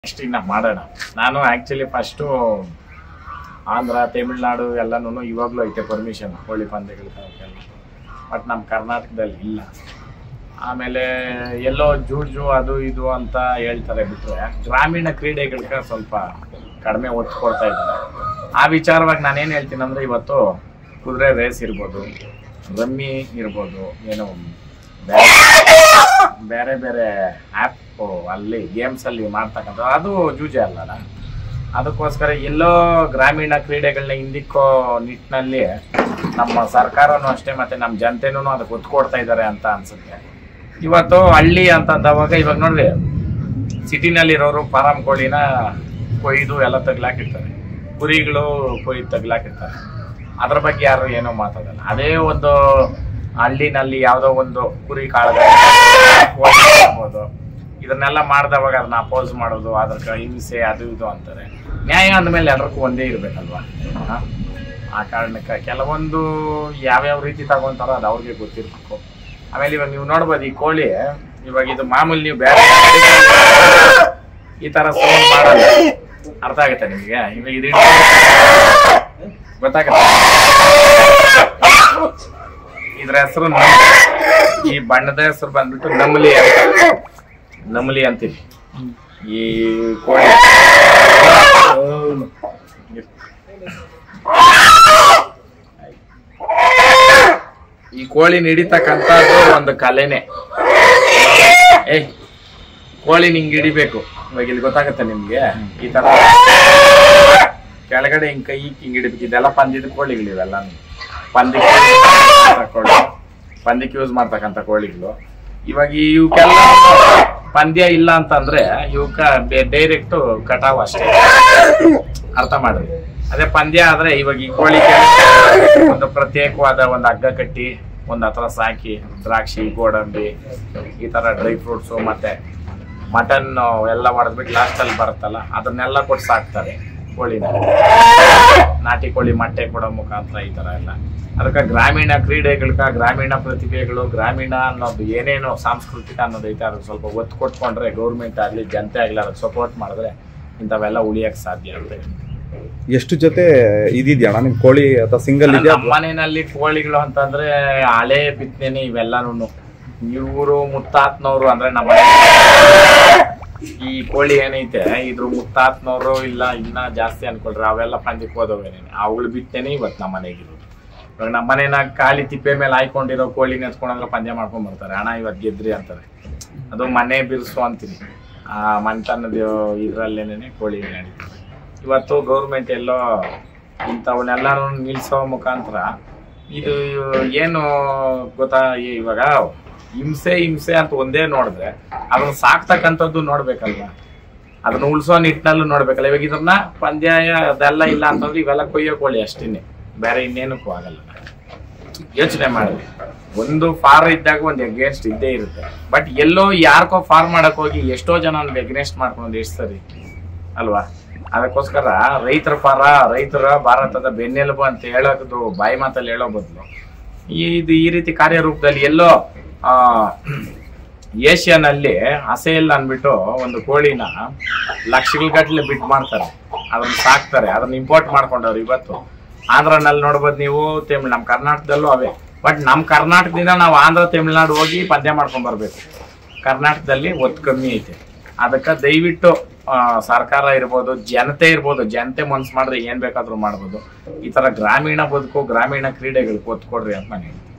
Next ಇನ್ನ ಮಾಡೋಣ. ನಾನು ಆ್ಯಕ್ಚುಲಿ ಫಸ್ಟು ಆಂಧ್ರ ತಮಿಳ್ನಾಡು ಎಲ್ಲನೂ ಇವಾಗಲೂ ಐತೆ ಪರ್ಮಿಷನ್ ಕೋಳಿ ಪಂದ್ಯಗಳಿಗೆಲ್ಲ, ಬಟ್ ನಮ್ಮ ಕರ್ನಾಟಕದಲ್ಲಿ ಇಲ್ಲ. ಆಮೇಲೆ ಎಲ್ಲೋ ಜೂಜು ಅದು ಇದು ಅಂತ ಹೇಳ್ತಾರೆ ಬಿಟ್ಟರೆ ಗ್ರಾಮೀಣ ಕ್ರೀಡೆಗಳಿಗೆ ಸ್ವಲ್ಪ ಕಡಿಮೆ ಒತ್ತು ಕೊಡ್ತಾ ಇದ್ದಾರೆ. ಆ ವಿಚಾರವಾಗಿ ನಾನೇನು ಹೇಳ್ತೀನಿ ಅಂದರೆ, ಇವತ್ತು ಕುದುರೆ ರೇಸ್ ಇರ್ಬೋದು, ರಮ್ಮಿ ಇರ್ಬೋದು, ಏನೋ ಬೇರೆ ಬೇರೆ ಆ್ಯಪ್ ಅಲ್ಲಿ ಗೇಮ್ಸಲ್ಲಿ ಮಾಡ್ತಕ್ಕಂಥ ಅದು ಜೂಜೆ ಅಲ್ಲಲ್ಲ. ಅದಕ್ಕೋಸ್ಕರ ಎಲ್ಲೋ ಗ್ರಾಮೀಣ ಕ್ರೀಡೆಗಳನ್ನ ಹಿಂದಿಕ್ಕೋ ನಿಟ್ಟಿನಲ್ಲಿ ನಮ್ಮ ಸರ್ಕಾರನೂ ಅಷ್ಟೇ ಮತ್ತು ನಮ್ಮ ಜನತೆನೂ ಅದಕ್ಕೆ ಒತ್ತು ಕೊಡ್ತಾ ಇದ್ದಾರೆ ಅಂತ ಅನಿಸುತ್ತೆ. ಇವತ್ತು ಹಳ್ಳಿ ಅಂತಂದವಾಗ ಇವಾಗ ನೋಡ್ರಿ, ಸಿಟಿನಲ್ಲಿರೋರು ಫಾರಂ ಕೋಳಿನ ಕೊಯ್ದು ಎಲ್ಲ ತಗ್ಲಾಕಿರ್ತಾರೆ, ಕುರಿಗಳು ಕೊಯ್ದು ತಗ್ಲಾಕಿರ್ತಾರೆ. ಅದ್ರ ಬಗ್ಗೆ ಯಾರು ಏನೋ ಮಾತಾಡಲ್ಲ. ಅದೇ ಒಂದು ಹಳ್ಳಿನಲ್ಲಿ ಯಾವುದೋ ಒಂದು ಕುರಿ ಕಾಳಬಹುದು, ಇದನ್ನೆಲ್ಲ ಮಾಡಿದವಾಗ ಅದನ್ನ ಅಪೋಸ್ ಮಾಡೋದು, ಅದ್ರ ಹಿಂಸೆ ಅದು ಇದು ಅಂತಾರೆ. ನ್ಯಾಯ ಅಂದಮೇಲೆ ಎಲ್ಲರಿಗೂ ಒಂದೇ ಇರಬೇಕಲ್ವಾ? ಆ ಕಾರಣಕ್ಕೆ ಕೆಲವೊಂದು ಯಾವ್ಯಾವ ರೀತಿ ತಗೊಂತಾರೋ ಅದು ಅವ್ರಿಗೆ ಗೊತ್ತಿರ್ಬೇಕು. ಆಮೇಲೆ ಇವಾಗ ನೀವು ನೋಡ್ಬೋದು, ಈ ಕೋಳಿ ಇವಾಗ ಇದು ಮಾಮೂಲಿ ನೀವು ಬೇರೆ ಈ ಥರ ಸೌಂಡ್ ಮಾಡಲ್ಲ, ಅರ್ಥ ಆಗುತ್ತೆ ನಿಮಗೆ? ಇವಾಗ ಇದು ಗೊತ್ತಾಗತ್ತೆ. ಇದ್ರ ಹೆಸರು ಈ ಬಣ್ಣದ ಹೆಸರು ಬಂದ್ಬಿಟ್ಟು ನಮಲಿ ಅಂತ, ನಮಲಿ ಅಂತೀವಿ ಈ ಕೋಳಿ. ಈ ಕೋಳಿ ಹಿಡಿತಕ್ಕಂಥದ್ದು ಒಂದು ಕಲೆನೆ. ಕೋಳಿ ನಿಂಗೆ ಹಿಡಿಬೇಕು, ಇವಾಗ ಇಲ್ಲಿ ಗೊತ್ತಾಗತ್ತೆ ನಿಮ್ಗೆ, ಈ ತರ ಕೆಳಗಡೆ ಹಿಂಗ್ ಕೈ ಹಿಂಗ್ ಹಿಡಿಬೇಕು. ಇದೆಲ್ಲ ಪಂದ್ಯದ ಕೋಳಿಗಳಿವೆಲ್ಲ, ಪಂದ್ಯಕ್ಕೆ ಯೂಸ್ ಮಾಡ್ತಕ್ಕಂಥ ಕೋಳಿಗಳು. ಇವಾಗ ಇವಕ್ಕೆಲ್ಲ ಪಂದ್ಯ ಇಲ್ಲ ಅಂತಂದ್ರೆ ಇವಕ್ಕ ಡೈರೆಕ್ಟ್ ಕಟಾವ್ ಅಷ್ಟೇ, ಅರ್ಥ ಮಾಡ್ರಿ. ಅದೇ ಪಂದ್ಯ ಆದ್ರೆ ಇವಾಗ ಈ ಕೋಳಿಗೆ ಒಂದು ಪ್ರತ್ಯೇಕವಾದ ಒಂದು ಹಗ್ಗ ಕಟ್ಟಿ ಒಂದ್ ಹತ್ರ ಸಾಕಿ ದ್ರಾಕ್ಷಿ, ಗೋಡಂಬಿ, ಈ ತರ ಡ್ರೈ ಫ್ರೂಟ್ಸು ಮತ್ತೆ ಮಟನ್ ಎಲ್ಲ ಹೊಡೆದ್ಬಿಟ್ಟು ಲಾಸ್ಟಲ್ಲಿ ಬರುತ್ತಲ್ಲ, ಅದನ್ನೆಲ್ಲ ಕೊಟ್ಟು ಸಾಕ್ತಾರೆ ಕೋಳಿನ. ನಾಟಿ ಕೋಳಿ ಮೊಟ್ಟೆ ಕೊಡೋ ಮುಖಾಂತರ ಈ ತರ ಎಲ್ಲ. ಅದಕ್ಕೆ ಗ್ರಾಮೀಣ ಕ್ರೀಡೆಗಳ್ಕ, ಗ್ರಾಮೀಣ ಪ್ರತಿಭೆಗಳು, ಗ್ರಾಮೀಣ ಅನ್ನೋದು ಏನೇನು ಸಾಂಸ್ಕೃತಿಕ ಅನ್ನೋದೈತೆ ಅದಕ್ಕೆ ಸ್ವಲ್ಪ ಒತ್ತು ಕೊಟ್ಕೊಂಡ್ರೆ, ಗೌರ್ಮೆಂಟ್ ಆಗಲಿ ಜನತೆ ಆಗಲಿ ಅದಕ್ಕೆ ಸಪೋರ್ಟ್ ಮಾಡಿದ್ರೆ ಇಂಥವೆಲ್ಲ ಉಳಿಯಕ್ಕೆ ಸಾಧ್ಯ ಆಗುತ್ತೆ. ಎಷ್ಟು ಜೊತೆ ಇದಿದ್ಯಾ ನಿಮ್ ಕೋಳಿ ಅಥವಾ ಸಿಂಗಲ್ ಇದೆಯಾ? ನಮ್ಮ ಮನೆಯಲ್ಲಿ ಕೋಳಿಗಳು ಅಂತಂದ್ರೆ ಹಳೆ ಬಿತ್ತನೆ ಇವೆಲ್ಲಾನು ಇವರು ಮುತ್ತಾತ್ನವ್ರು ಅಂದ್ರೆ ನಮ್ಮ ಈ ಕೋಳಿ ಏನೈತೆ ಇದ್ರ ಮುತ್ತಾತ್ನವ್ರು ಇಲ್ಲ ಇನ್ನ ಜಾಸ್ತಿ ಅನ್ಕೊಳ್ರಿ, ಅವೆಲ್ಲ ಪಂದ್ಯಕ್ಕೆ ಹೋದವೇನೇನೆ ಅವುಗಳು ಬಿತ್ತನೆ ಇವತ್ತು ನಮ್ಮ ಮನೆಗಿರೋದು. ಇವಾಗ ನಮ್ಮ ಮನೆನಾಗ ಖಾಲಿ ತಿಪ್ಪೆ ಮೇಲೆ ಹಾಯ್ಕೊಂಡಿರೋ ಕೋಳಿ ನೆತ್ಕೊಂಡ್ರೆ ಪಂದ್ಯ ಮಾಡ್ಕೊಂಡ್ ಬರ್ತಾರೆ, ಹಣ ಇವತ್ತು ಗೆದ್ರಿ ಅಂತಾರೆ. ಅದು ಮನೆ ಬಿರ್ಸು ಅಂತೀನಿ, ಆ ಮನೆತನದ ಇದ್ರಲ್ಲೇನೆ ಕೋಳಿ ನಡೀತದೆ. ಇವತ್ತು ಗೌರ್ಮೆಂಟ್ ಎಲ್ಲೋ ಇಂಥವನ್ನೆಲ್ಲರೂ ನಿಲ್ಸೋ ಮುಖಾಂತರ ಇದು ಏನು ಗೊತ್ತಾ, ಇವಾಗ ಹಿಂಸೆ ಅಂತ ಒಂದೇ ನೋಡಿದ್ರೆ ಅದನ್ನ ಸಾಕ್ತಕ್ಕಂಥದ್ದು ನೋಡ್ಬೇಕಲ್ವ, ಅದನ್ನ ಉಳಿಸೋ ನಿಟ್ಟಿನಲ್ಲೂ ನೋಡ್ಬೇಕಲ್ಲ. ಇವಾಗ ಇದನ್ನ ಪಂದ್ಯ ಅದೆಲ್ಲ ಇಲ್ಲ ಅಂತಂದ್ರೆ ಇವೆಲ್ಲ ಕೊಯ್ಯೋ ಕೋಳಿ ಅಷ್ಟೇನೆ, ಬೇರೆ ಇನ್ನೇನಕ್ಕೂ ಆಗಲ್ಲ. ಯೋಚನೆ ಮಾಡಿದ್ವಿ, ಒಂದು ಫಾರ್ ಇದ್ದಾಗ ಒಂದು ಎಗ್ನೆಸ್ಟ್ ಇದ್ದೇ ಇರುತ್ತೆ. ಬಟ್ ಎಲ್ಲೋ ಯಾರ್ಕೋ ಫಾರ್ ಮಾಡಕ್ ಹೋಗಿ ಎಷ್ಟೋ ಜನ ಎಗ್ನೆಸ್ಟ್ ಮಾಡ್ಕೊಂಡು ಎಷ್ಟು ಸರಿ ಅಲ್ವಾ? ಅದಕ್ಕೋಸ್ಕರ ರೈತರ ಫಾರ, ರೈತರ ಭಾರತದ ಬೆನ್ನೆಲುಬು ಅಂತ ಹೇಳೋದು ಬಾಯಿ ಮಾತಲ್ಲಿ ಹೇಳೋ ಬದಲು ಇದು ಈ ರೀತಿ ಕಾರ್ಯರೂಪದಲ್ಲಿ ಎಲ್ಲೋ ಏಷ್ಯಾನಲ್ಲಿ ಹಸೆಯಲ್ಲಿ ಅಂದ್ಬಿಟ್ಟು ಒಂದು ಕೋಳಿನ ಲಕ್ಷಗಳ ಗಟ್ಟಲೆ ಬಿಟ್ ಮಾಡ್ತಾರೆ, ಅದನ್ನ ಸಾಕ್ತಾರೆ, ಅದನ್ನ ಇಂಪೋರ್ಟ್ ಮಾಡ್ಕೊಂಡವ್ರು. ಇವತ್ತು ಆಂಧ್ರನಲ್ಲಿ ನೋಡ್ಬೋದು ನೀವು, ನಮ್ಮ ಕರ್ನಾಟಕದಲ್ಲೂ ಅವೇ. ಬಟ್ ನಮ್ಮ ಕರ್ನಾಟಕದಿಂದ ನಾವು ಆಂಧ್ರ ತಮಿಳ್ನಾಡು ಹೋಗಿ ಪಂದ್ಯ ಮಾಡ್ಕೊಂಡ್ ಬರ್ಬೇಕು. ಕರ್ನಾಟಕದಲ್ಲಿ ಒತ್ತು ಕಮ್ಮಿ ಐತೆ. ಅದಕ್ಕೆ ದಯವಿಟ್ಟು ಸರ್ಕಾರ ಇರ್ಬೋದು, ಜನತೆ ಇರ್ಬೋದು, ಜನತೆ ಮನ್ಸು ಮಾಡಿದ್ರೆ ಏನ್ ಬೇಕಾದ್ರೂ ಮಾಡ್ಬೋದು. ಈ ತರ ಗ್ರಾಮೀಣ ಬದುಕು, ಗ್ರಾಮೀಣ ಕ್ರೀಡೆಗಳಿಗೆ ಒತ್ತು ಕೊಡ್ರಿ ಅಂತ ನಾನು ಹೇಳ್ತೀನಿ.